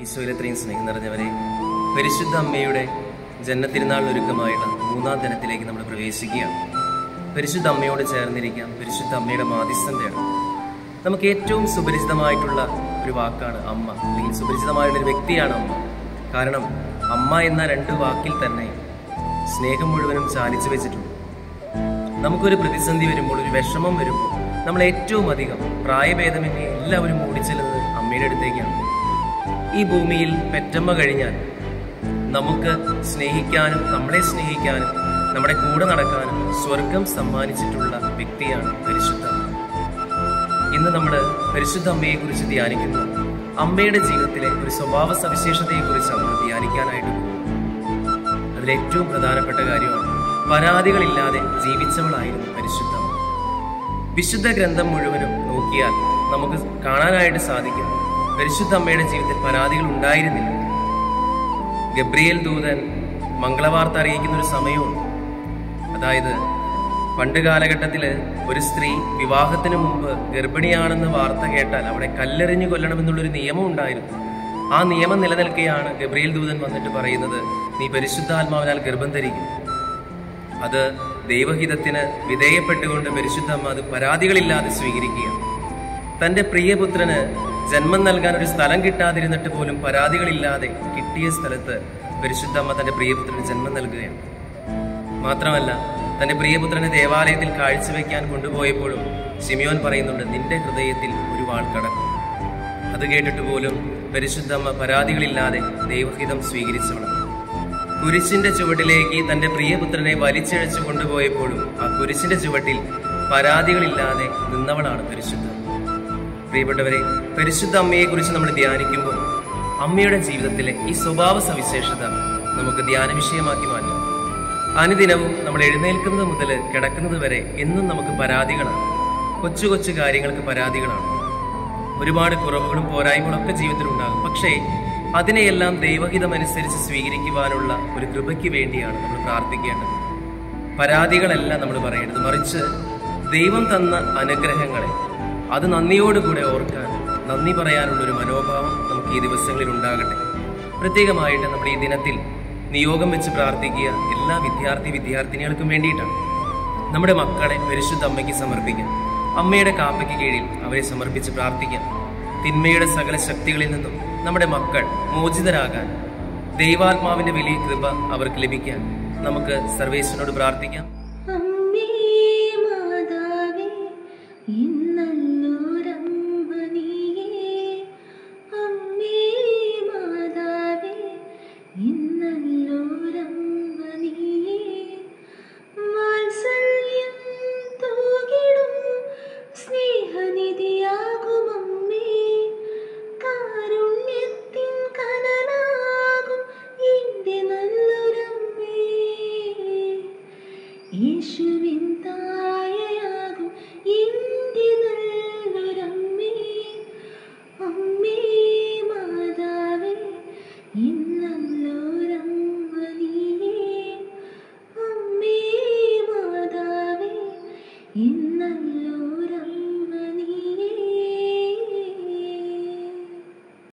ഈശോയിലെത്രയും സ്നേഹം നിറഞ്ഞവരെ, പരിശുദ്ധ അമ്മയുടെ ജന്മത്തിരുനാളിനൊരുക്കമായുള്ള 3-ാം ദിനത്തിലേക്ക് നമ്മൾ പ്രവേശിക്കുകയാണ്. പരിശുദ്ധ അമ്മയോട് ചേർന്നിരിക്കാം, പരിശുദ്ധ അമ്മയുടെ മാധ്യസ്ഥം തേടാം. നമുക്ക് ഏറ്റവും സുപരിചിതമായിട്ടുള്ള ഒരു വാക്കാണ് അമ്മ, അല്ലെങ്കിൽ സുപരിചിതമായുള്ളൊരു വ്യക്തിയാണ് അമ്മ. കാരണം അമ്മ എന്ന 2 വാക്കിൽ തന്നെ സ്നേഹം മുഴുവനും ചാലിച്ചു വെച്ചിട്ടുണ്ട്. നമുക്കൊരു പ്രതിസന്ധി വരുമ്പോൾ, ഒരു വിഷമം വരുമ്പോൾ നമ്മൾ ഏറ്റവും അധികം പ്രായഭേദമന്യേ എല്ലാവരും ഓടിച്ചെല്ലുന്നത് അമ്മയുടെ അടുത്തേക്കാണ്. ഈ ഭൂമിയിൽ പെറ്റമ്മ കഴിഞ്ഞാൽ നമുക്ക് സ്നേഹിക്കാനും നമ്മളെ സ്നേഹിക്കാനും നമ്മുടെ കൂടെ നടക്കാനും സ്വർഗം സമ്മാനിച്ചിട്ടുള്ള വ്യക്തിയാണ് പരിശുദ്ധ അമ്മ. ഇന്ന് നമ്മൾ പരിശുദ്ധ അമ്മയെക്കുറിച്ച് ധ്യാനിക്കുന്നു. അമ്മയുടെ ജീവിതത്തിലെ ഒരു സ്വഭാവ സവിശേഷതയെക്കുറിച്ചാണ് നമ്മൾ ധ്യാനിക്കാനായിട്ട് പോകുന്നത്. അതിലേറ്റവും പ്രധാനപ്പെട്ട കാര്യമാണ് പരാതികളില്ലാതെ ജീവിച്ചവളായിരുന്നു പരിശുദ്ധ അമ്മ. വിശുദ്ധ ഗ്രന്ഥം മുഴുവനും നോക്കിയാൽ നമുക്ക് കാണാനായിട്ട് സാധിക്കും, പരിശുദ്ധ അമ്മയുടെ ജീവിതത്തിൽ പരാതികൾ ഉണ്ടായിരുന്നില്ല. ഗബ്രിയേൽ ദൂതൻ മംഗളവാർത്ത അറിയിക്കുന്ന ഒരു സമയമുണ്ട്. അതായത് പണ്ട് കാലഘട്ടത്തിൽ ഒരു സ്ത്രീ വിവാഹത്തിന് മുമ്പ് ഗർഭിണിയാണെന്ന് വാർത്ത കേട്ടാൽ അവിടെ കല്ലെറിഞ്ഞു കൊല്ലണമെന്നുള്ളൊരു നിയമം ഉണ്ടായിരുന്നു. ആ നിയമം നിലനിൽക്കെയാണ് ഗബ്രിയേൽ ദൂതൻ വന്നിട്ട് പറയുന്നത്, നീ പരിശുദ്ധാത്മാവിനാൽ ഗർഭം ധരിക്കും. അത് ദൈവഹിതത്തിന് വിധേയപ്പെട്ടുകൊണ്ട് പരിശുദ്ധ അമ്മ അത് പരാതികളില്ലാതെ സ്വീകരിക്കുക. തൻ്റെ പ്രിയപുത്രന് ജന്മം നൽകാൻ ഒരു സ്ഥലം കിട്ടാതിരുന്നിട്ട് പോലും പരാതികളില്ലാതെ കിട്ടിയ സ്ഥലത്ത് പരിശുദ്ധ അമ്മ തൻ്റെ പ്രിയപുത്രന് ജന്മം നൽകുകയാണ്. മാത്രമല്ല, തൻ്റെ പ്രിയപുത്രനെ ദേവാലയത്തിൽ കാഴ്ചവെക്കാൻ കൊണ്ടുപോയപ്പോഴും ശിമിയോൻ പറയുന്നുണ്ട്, നിന്റെ ഹൃദയത്തിൽ ഒരു വാൾ കടക്കും. അത് കേട്ടിട്ട് പോലും പരിശുദ്ധ അമ്മ പരാതികളില്ലാതെ ദൈവഹിതം സ്വീകരിച്ചവളാണ്. കുരിശിന്റെ ചുവട്ടിലേക്ക് തൻ്റെ പ്രിയപുത്രനെ വലിച്ചിഴച്ചു കൊണ്ടുപോയപ്പോഴും ആ കുരിശിന്റെ ചുവട്ടിൽ പരാതികളില്ലാതെ നിന്നവളാണ് പരിശുദ്ധ. പ്രിയപ്പെട്ടവരെ, പരിശുദ്ധ അമ്മയെക്കുറിച്ച് നമ്മൾ ധ്യാനിക്കുമ്പോൾ അമ്മയുടെ ജീവിതത്തിലെ ഈ സ്വഭാവ സവിശേഷത നമുക്ക് ധ്യാന വിഷയമാക്കി മാറ്റാം. അനുദിനവും നമ്മൾ എഴുന്നേൽക്കുന്നത് മുതൽ കിടക്കുന്നത് വരെ എന്നും നമുക്ക് പരാതികളാണ്. കൊച്ചു കൊച്ചു കാര്യങ്ങൾക്ക് പരാതികളാണ്. ഒരുപാട് കുറവുകളും പോരായ്മകളും ഒക്കെ ജീവിതത്തിലുണ്ടാകും. പക്ഷേ അതിനെയെല്ലാം ദൈവഹിതമനുസരിച്ച് സ്വീകരിക്കുവാനുള്ള ഒരു കൃപയ്ക്ക് വേണ്ടിയാണ് നമ്മൾ പ്രാർത്ഥിക്കേണ്ടത്. പരാതികളല്ല നമ്മൾ പറയേണ്ടത്, മറിച്ച് ദൈവം തന്ന അനുഗ്രഹങ്ങളെ അത് നന്ദിയോടുകൂടെ ഓർക്കാൻ, നന്ദി പറയാനുള്ളൊരു മനോഭാവം നമുക്ക് ഈ ദിവസങ്ങളിൽ ഉണ്ടാകട്ടെ. പ്രത്യേകമായിട്ട് നമ്മൾ ഈ ദിനത്തിൽ നിയോഗം വെച്ച് പ്രാർത്ഥിക്കുക എല്ലാ വിദ്യാർത്ഥിനികൾക്കും വേണ്ടിയിട്ടാണ്. നമ്മുടെ മക്കളെ പരിശുദ്ധ അമ്മയ്ക്ക് സമർപ്പിക്കാം. അമ്മയുടെ കാപ്പയ്ക്ക് കീഴിൽ അവരെ സമർപ്പിച്ച് പ്രാർത്ഥിക്കാം. തിന്മയുടെ സകല ശക്തികളിൽ നിന്നും നമ്മുടെ മക്കൾ മോചിതരാകാൻ, ദൈവാത്മാവിന്റെ വലിയ കൃപ അവർക്ക് ലഭിക്കാൻ നമുക്ക് സർവേശ്വരനോട് പ്രാർത്ഥിക്കാം.